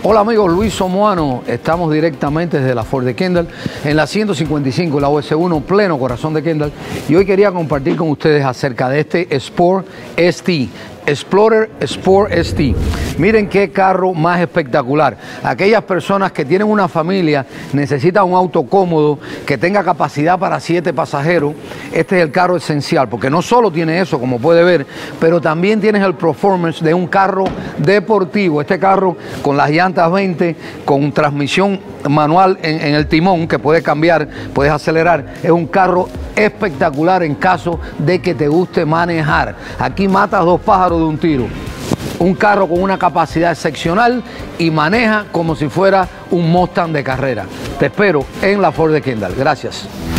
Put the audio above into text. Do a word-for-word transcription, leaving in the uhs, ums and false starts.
Hola amigos, Luis Somoano, estamos directamente desde la Ford de Kendall en la ciento cincuenta y cinco, la U S uno, pleno corazón de Kendall, y hoy quería compartir con ustedes acerca de este Sport S T. Explorer Sport S T. Miren qué carro más espectacular. Aquellas personas que tienen una familia, necesitan un auto cómodo, que tenga capacidad para siete pasajeros. Este es el carro esencial, porque no solo tiene eso, como puede ver, pero también tienes el performance de un carro deportivo. Este carro con las llantas veinte, con transmisión manual en, en el timón, que puedes cambiar, puedes acelerar. Es un carro espectacular en caso de que te guste manejar. Aquí matas dos pájaros de un tiro. Un carro con una capacidad excepcional y maneja como si fuera un Mustang de carrera. Te espero en la Ford de Kendall. Gracias.